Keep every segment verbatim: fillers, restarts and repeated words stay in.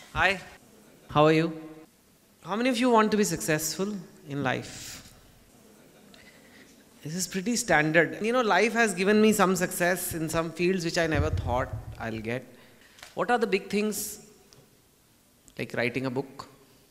Hi, how are you? How many of you want to be successful in life? This is pretty standard. You know, life has given me some success in some fields which I never thought I'll get. What are the big things? Like writing a book.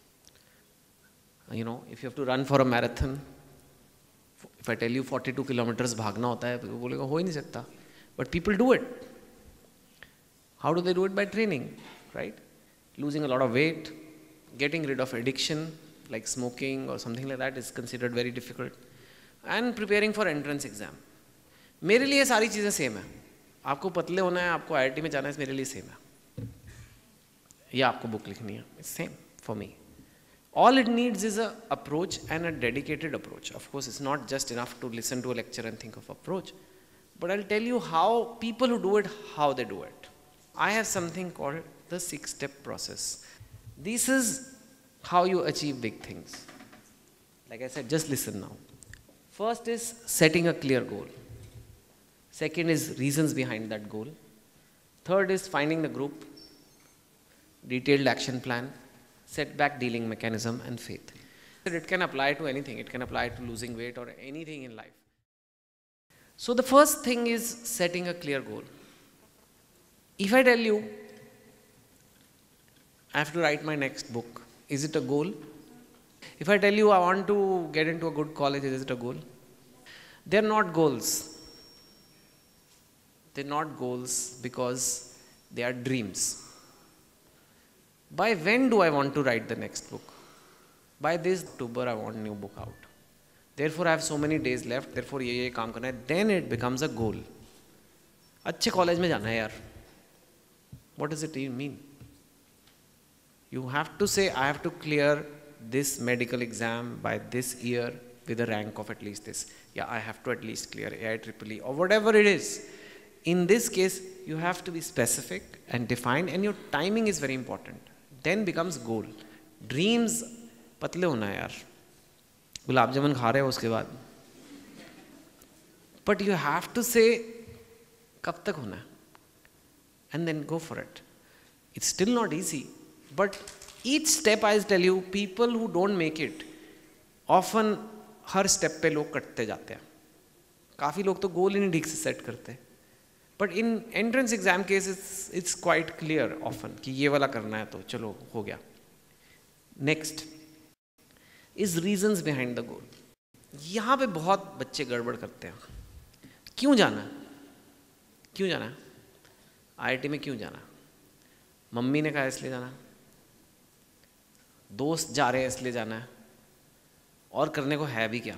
You know, if you have to run for a marathon, if I tell you forty-two kilometers भागना होता है, तो बोलेगा हो ही नहीं सकता. But people do it. How do they do it? By training, right? Losing a lot of weight, getting rid of addiction like smoking or something like that is considered very difficult, and preparing for entrance exam. मेरे लिए सारी चीज़ें same है. आपको पतले होना है, आपको आई आई टी में जाना है, मेरे लिए सेम है. या आपको बुक लिखनी है, it's same for me. All it needs is a approach and a dedicated approach. Of course, it's not just enough to listen to a lecture and think of approach, but I'll tell you how people who do it, how they do it. I have something called the six-step process. This is how you achieve big things. Like I said, just listen now. First is setting a clear goal. Second is reasons behind that goal. Third is finding the group, detailed action plan, setback dealing mechanism, and faith. It can apply to anything. It can apply to losing weight or anything in life. So the first thing is setting a clear goal. If I tell you, I have to write my next book, is it a goal? If I tell you I want to get into a good college, is it a goal? They're not goals. They're not goals because they are dreams. By when do I want to write the next book? By this October I want a new book out. Therefore I have so many days left, therefore ये ये काम करना है. Then it becomes a goal. अच्छे college में जाना है यार. What does it even mean? You have to say, I have to clear this medical exam by this year with a rank of at least this. Yeah, I have to at least clear A I triple E or whatever it is. In this case, you have to be specific and defined, and your timing is very important. Then becomes goal. Dreams, पतले होना है यार. गुलाब जामुन खा रहे हो उसके बाद. But you have to say, कब तक होना है? And then go for it. It's still not easy. But each step, I'll tell you, people who don't make it, often her step पे लोग कटते जाते हैं. काफ़ी लोग तो गोल ही नहीं ठीक से सेट करते. But in entrance exam case, it's, it's quite clear often कि ये वाला करना है तो चलो हो गया. Next is reasons behind the goal. यहाँ पे बहुत बच्चे गड़बड़ करते हैं. क्यों जाना है? क्यों जाना है? आई आई टी में क्यों जाना? मम्मी ने कहा इसलिए जाना, दोस्त जा रहे हैं इसलिए जाना है, और करने को है भी क्या?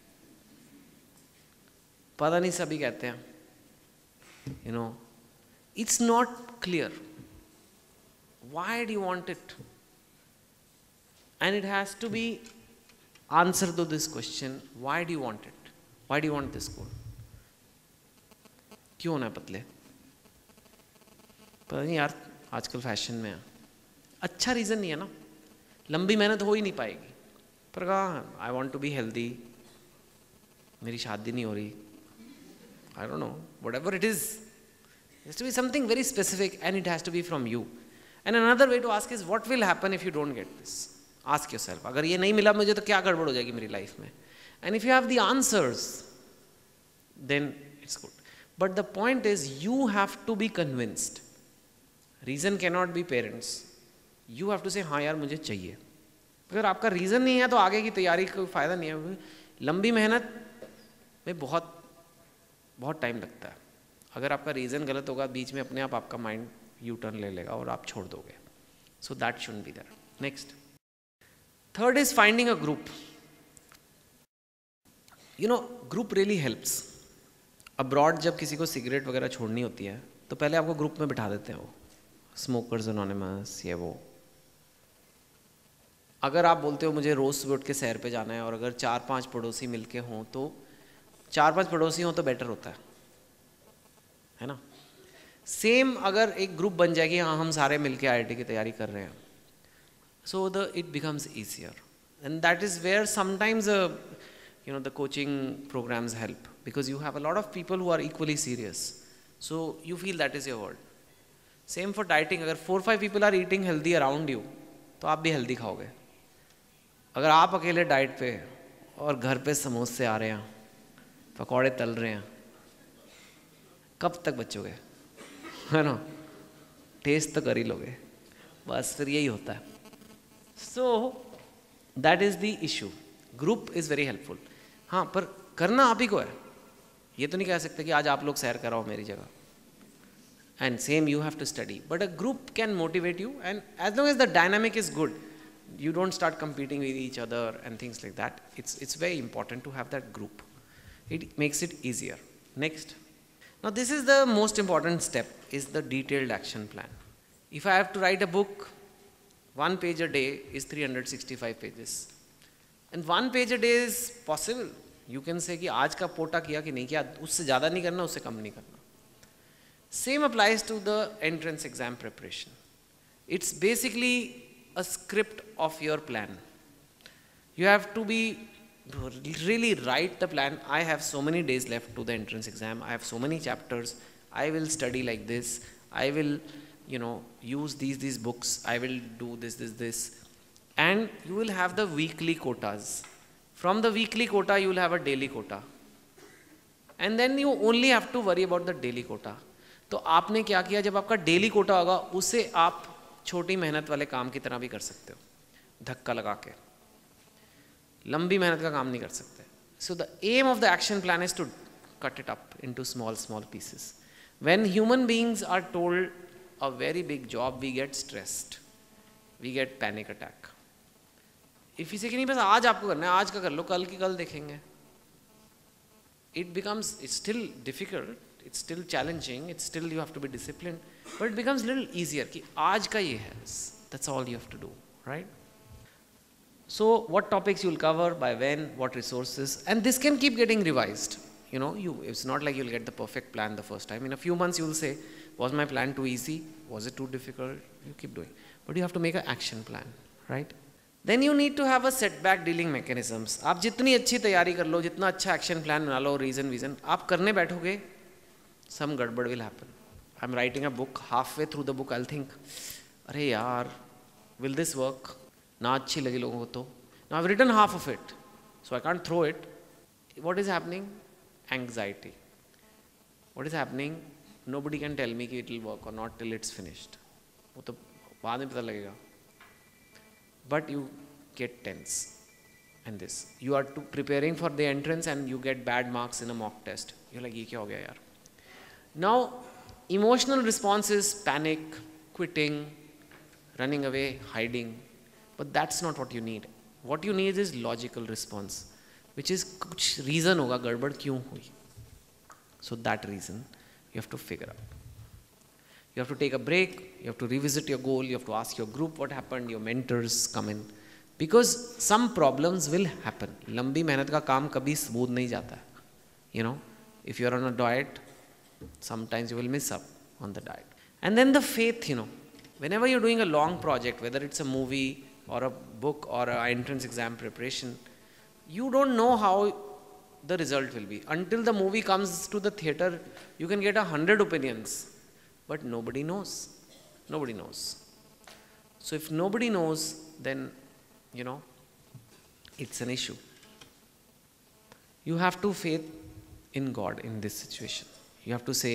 पता नहीं, सभी कहते हैं. You know, it's not clear. Why do you want it? And it has to be answer to this question. Why do you want it? Why do you want this goal? क्यों होना है पतले? पता नहीं यार, आजकल फैशन में है. अच्छा रीज़न नहीं है ना. लंबी मेहनत हो ही नहीं पाएगी. पर कहा I want to be healthy, मेरी शादी नहीं हो रही. I don't know, whatever it is. It has to be something very specific, and it has to be from you. And another way to ask is, what will happen if you don't get this? Ask yourself, अगर ये नहीं मिला मुझे तो क्या गड़बड़ हो जाएगी मेरी लाइफ में? And if you have the answers, then it's good. But the point is, you have to be convinced. Reason cannot be parents. You have to say, हाँ यार मुझे चाहिए. अगर आपका रीज़न नहीं है तो आगे की तैयारी का कोई फ़ायदा नहीं है. लंबी मेहनत में बहुत बहुत टाइम लगता है. अगर आपका रीज़न गलत होगा, बीच में अपने आप आपका माइंड यू टर्न ले लेगा और आप छोड़ दोगे. So that shouldn't be there. Next, third is finding a group. You know, group really helps. Abroad जब किसी को सिगरेट वगैरह छोड़नी होती है तो पहले आपको ग्रुप में बिठा देते हैं, वो स्मोकर्स एनोनिमस, ये वो. अगर आप बोलते हो मुझे रोज़ सुबह उठ के सैर पे जाना है, और अगर चार पांच पड़ोसी मिलके हों तो चार पांच पड़ोसी हों तो बेटर होता है, है ना. सेम अगर एक ग्रुप बन जाएगी, हाँ हम सारे मिलके आई आई टी की तैयारी कर रहे हैं, so the it becomes easier. And that is where sometimes you know the coaching programmes help, because you have a lot of people who are equally serious, so you feel that is your word. Same for dieting. अगर four five people are eating healthy around you तो आप भी healthy खाओगे. अगर आप अकेले diet पे और घर पे समोसे आ रहे हैं, पकौड़े तल रहे हैं, कब तक बचोगे? है ना, टेस्ट तो कर ही लोगे. बस फिर यही होता है. So that is the issue. Group is very helpful. हाँ, पर करना आप ही को है. ये तो नहीं कह सकते कि आज आप लोग सैर कराओ मेरी जगह, and same you have to study, but a group can motivate you, and as long as the dynamic is good, you don't start competing with each other and things like that. It's it's very important to have that group. It makes it easier. Next, now this is the most important step, is the detailed action plan. If I have to write a book, one page a day is three hundred sixty-five pages, and one page a day is possible. You can say कि आज का पोटा किया कि नहीं किया, उससे ज़्यादा नहीं करना, उससे कम नहीं करना. Same applies to the entrance exam preparation. It's basically a script of your plan. You have to be really write the plan. I have so many days left to the entrance exam. I have so many chapters. I will study like this. I will, you know, use these these books. I will do this this this, and you will have the weekly quotas. From the weekly quota, you will have a daily quota, and then you only have to worry about the daily quota. तो आपने क्या किया, जब आपका daily Kota होगा उसे आप छोटी मेहनत वाले काम की तरह भी कर सकते हो, धक्का लगा के. लंबी मेहनत का काम नहीं कर सकते. So the aim of the action plan is to cut it up into small small pieces. When human beings are told a very big job, we get stressed, we get panic attack. If इसे कि नहीं बस आज आपको करना है, आज का कर लो, कल की कल देखेंगे. It becomes still difficult. It's still challenging, it's still you have to be disciplined, but it becomes a little easier कि आज का ये है, that's all you have to do, right? So what topics you will cover, by when, what resources, and this can keep getting revised. You know, you it's not like you'll get the perfect plan the first time. In a few months you will say, was my plan too easy, was it too difficult? You keep doing, but you have to make an action plan, right? Then you need to have a setback dealing mechanisms. आप जितनी अच्छी तैयारी कर लो, जितना अच्छा action plan बना लो, reason vision, आप करने बैठोगे, some gadbad will happen. I'm writing a book, halfway through the book I'll think, अरे यार, will this work? ना अच्छी लगी लोगों को तो. Now I've written half of it, so I can't throw it. What is happening? Anxiety. What is happening? Nobody can tell me कि it will work or not till it's finished. वो तो बाद में पता लगेगा. But you get tense. And this, you are to preparing for the entrance and you get bad marks in a mock test. You're like, ये क्या हो गया यार? Now, emotional response is panic, quitting, running away, hiding, but that's not what you need. What you need is logical response, which is कुछ reason होगा गड़बड़ क्यों हुई. So that reason you have to figure out. You have to take a break, you have to revisit your goal, you have to ask your group what happened, your mentors come in, because some problems will happen. लंबी मेहनत का काम कभी smooth नहीं जाता. You know, if you are on a diet, sometimes you will miss up on the diet. And then the faith, you know, whenever you're doing a long project, whether it's a movie or a book or an entrance exam preparation, you don't know how the result will be. Until the movie comes to the theater, you can get a hundred opinions, but nobody knows. Nobody knows. So if nobody knows, then, you know, it's an issue. You have to faith in God in this situation. You have to say,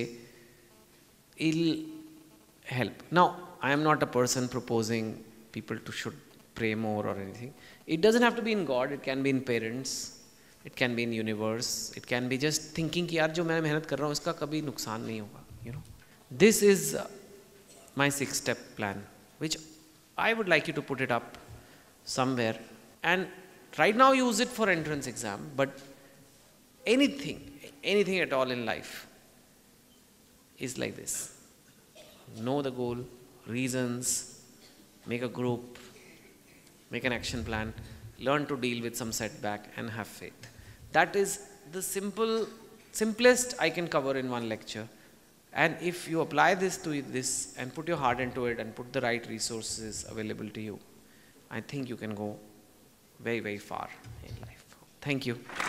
it'll help. Now, I am not a person proposing people to should pray more or anything. It doesn't have to be in God. It can be in parents. It can be in universe. It can be just thinking कि यार जो मैं मेहनत कर रहा हूँ इसका कभी नुकसान नहीं होगा. You know, this is my six-step plan, which I would like you to put it up somewhere. And right now use it for entrance exam. But anything, anything at all in life is like this. Know the goal, reasons, make a group, make an action plan, learn to deal with some setback and have faith. That is the simple, simplest I can cover in one lecture. And if you apply this to this and put your heart into it and put the right resources available to you, I think you can go very, very far in life. Thank you.